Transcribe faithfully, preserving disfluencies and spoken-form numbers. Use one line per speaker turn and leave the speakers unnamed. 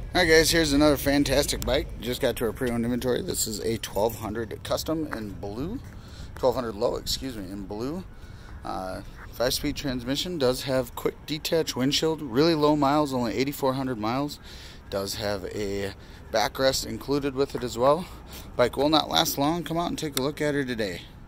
Alright guys, here's another fantastic bike. Just got to our pre-owned inventory. This is a twelve hundred custom in blue. twelve hundred low, excuse me, in blue. Uh, Five-speed transmission. Does have quick detach windshield. Really low miles, only eighty-four hundred miles. Does have a backrest included with it as well. Bike will not last long. Come out and take a look at her today.